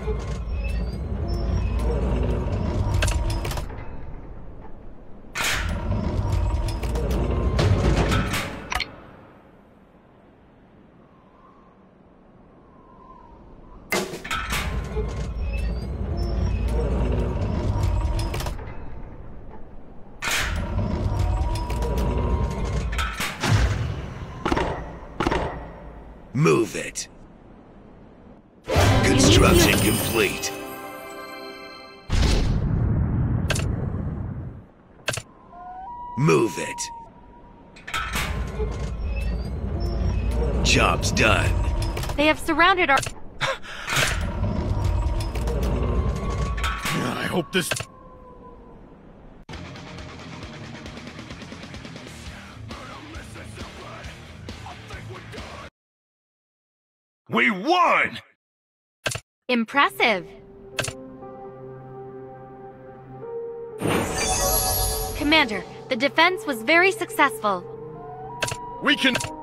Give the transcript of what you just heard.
Move it. Construction complete. Move it. Job's done. They have surrounded our... I hope this... We won! Impressive. Commander, the defense was very successful. We can...